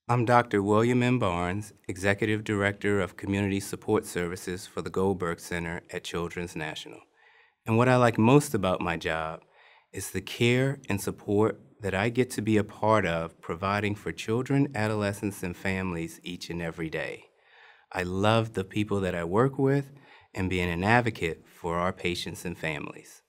I'm Dr. William M. Barnes, Executive Director of Community Support Services for the Goldberg Center at Children's National. And what I like most about my job is the care and support that I get to be a part of providing for children, adolescents, and families each and every day. I love the people that I work with and being an advocate for our patients and families.